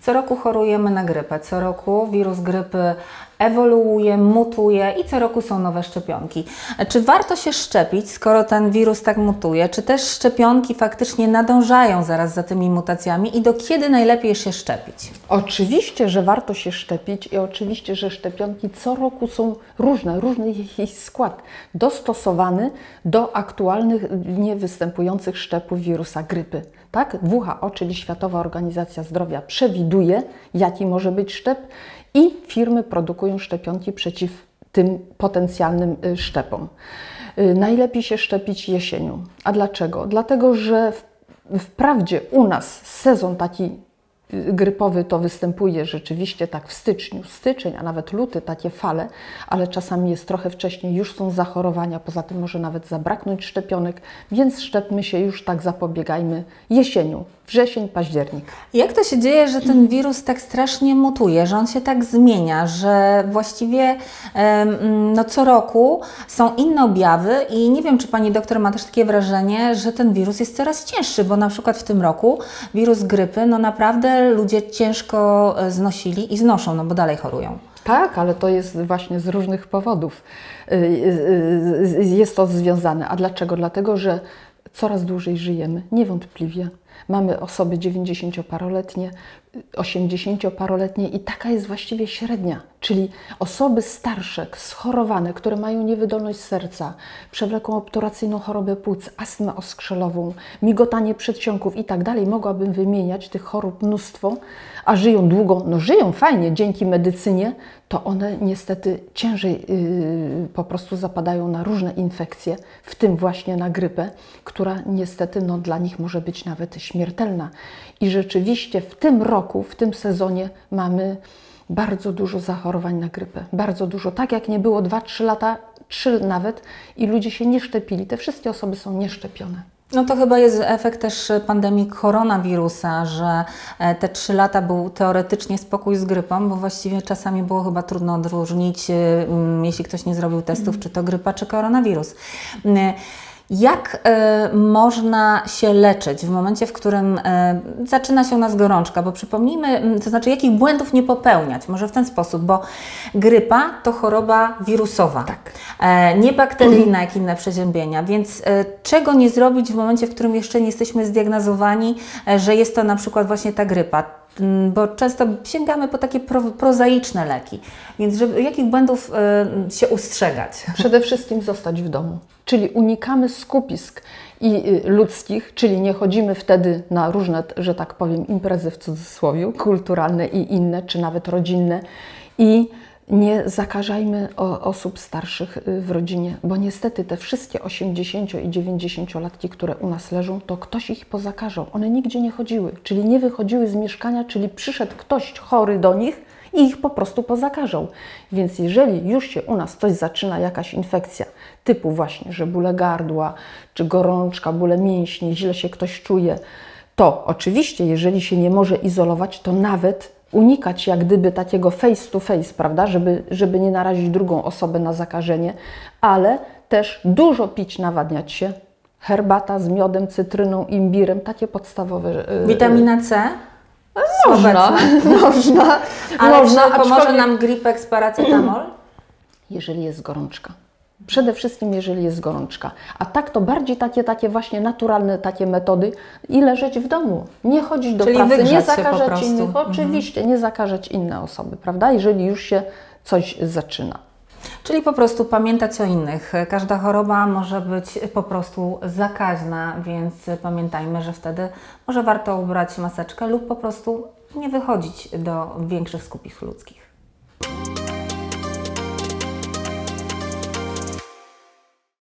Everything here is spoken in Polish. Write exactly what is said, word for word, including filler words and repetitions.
Co roku chorujemy na grypę, co roku wirus grypy ewoluuje, mutuje i co roku są nowe szczepionki. Czy warto się szczepić, skoro ten wirus tak mutuje? Czy też szczepionki faktycznie nadążają zaraz za tymi mutacjami i do kiedy najlepiej się szczepić? Oczywiście, że warto się szczepić i oczywiście, że szczepionki co roku są różne, różny ich skład, dostosowany do aktualnych, nie występujących szczepów wirusa grypy. Tak? W H O, czyli Światowa Organizacja Zdrowia, przewiduje, jaki może być szczep i firmy produkują szczepionki przeciw tym potencjalnym szczepom. Najlepiej się szczepić jesienią. A dlaczego? Dlatego, że wprawdzie u nas sezon taki grypowy to występuje rzeczywiście tak w styczniu, styczeń, a nawet luty, takie fale, ale czasami jest trochę wcześniej, już są zachorowania, poza tym może nawet zabraknąć szczepionek, więc szczepmy się już, tak zapobiegajmy jesienią, wrzesień, październik. Jak to się dzieje, że ten wirus tak strasznie mutuje, że on się tak zmienia, że właściwie no, co roku są inne objawy i nie wiem, czy Pani doktor ma też takie wrażenie, że ten wirus jest coraz cięższy, bo na przykład w tym roku wirus grypy, no naprawdę ludzie ciężko znosili i znoszą, no bo dalej chorują. Tak, ale to jest właśnie z różnych powodów jest to związane. A dlaczego? Dlatego, że coraz dłużej żyjemy, niewątpliwie. Mamy osoby dziewięćdziesięcioparoletnie, osiemdziesięcioparoletnie i taka jest właściwie średnia, czyli osoby starsze, schorowane, które mają niewydolność serca, przewlekłą obturacyjną chorobę płuc, astmę oskrzelową, migotanie przedsionków i tak dalej. Mogłabym wymieniać tych chorób mnóstwo, a żyją długo, no żyją fajnie dzięki medycynie, to one niestety ciężej yy, po prostu zapadają na różne infekcje, w tym właśnie na grypę, która niestety no, dla nich może być nawet śmiertelna. I rzeczywiście w tym roku, w tym sezonie mamy bardzo dużo zachorowań na grypę. Bardzo dużo. Tak jak nie było dwa trzy lata, trzy nawet i ludzie się nie szczepili. Te wszystkie osoby są nieszczepione. No to chyba jest efekt też pandemii koronawirusa, że te trzy lata był teoretycznie spokój z grypą, bo właściwie czasami było chyba trudno odróżnić, jeśli ktoś nie zrobił testów, czy to grypa, czy koronawirus. Jak y, można się leczyć w momencie, w którym y, zaczyna się u nas gorączka? Bo przypomnijmy, to znaczy jakich błędów nie popełniać, może w ten sposób, bo grypa to choroba wirusowa, tak. e, nie bakteryjna jak inne przeziębienia, więc e, czego nie zrobić w momencie, w którym jeszcze nie jesteśmy zdiagnozowani, e, że jest to na przykład właśnie ta grypa? Bo często sięgamy po takie pro, prozaiczne leki, więc żeby, jakich błędów y, się ustrzegać? Przede wszystkim zostać w domu, czyli unikamy skupisk i y, ludzkich, czyli nie chodzimy wtedy na różne, że tak powiem, imprezy w cudzysłowie, kulturalne i inne, czy nawet rodzinne i nie zakażajmy o, osób starszych w rodzinie, bo niestety te wszystkie osiemdziesięcio- i dziewięćdziesięciolatki, które u nas leżą, to ktoś ich pozakażał. One nigdzie nie chodziły, czyli nie wychodziły z mieszkania, czyli przyszedł ktoś chory do nich i ich po prostu pozakażał. Więc jeżeli już się u nas coś zaczyna, jakaś infekcja typu właśnie, że bóle gardła, czy gorączka, bóle mięśni, źle się ktoś czuje, to oczywiście, jeżeli się nie może izolować, to nawet unikać jak gdyby takiego face to face, prawda, żeby, żeby nie narazić drugą osobę na zakażenie, ale też dużo pić, nawadniać się. Herbata z miodem, cytryną, imbirem, takie podstawowe. Witamina C? Można, można. Ale można, czy pomoże aczkolwiek nam Gripex paracetamol? jeżeli jest gorączka. Przede wszystkim, jeżeli jest gorączka. A tak to bardziej takie, takie właśnie naturalne takie metody i leżeć w domu. Nie chodzić do Czyli pracy, nie zakażać zakażać innych. Oczywiście, mhm. nie zakażać inne osoby, prawda? Jeżeli już się coś zaczyna. Czyli po prostu pamiętać o innych. Każda choroba może być po prostu zakaźna, więc pamiętajmy, że wtedy może warto ubrać maseczkę lub po prostu nie wychodzić do większych skupisk ludzkich.